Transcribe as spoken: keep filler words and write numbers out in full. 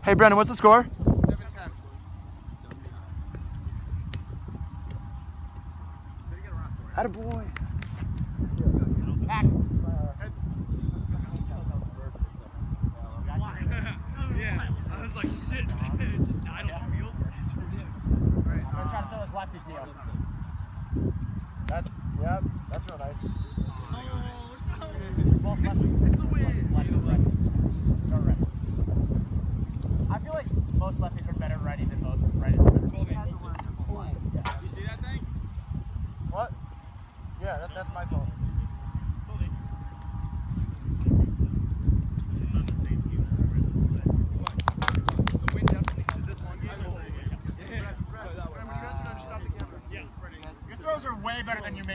Hey, Brendan, what's the score? seven ten. Attaboy. Act. Yeah, I was like, shit, man. It just died on the field. Alright, I'm gonna try to fill his lefty field. That's, yeah, that's real nice. Both lefties. It's the win. Lefty and righty. Go righty. I feel like most lefties are better righty than most righties are better. You see that thing? What? Yeah, that, that's my fault. Your throws are way better than you make.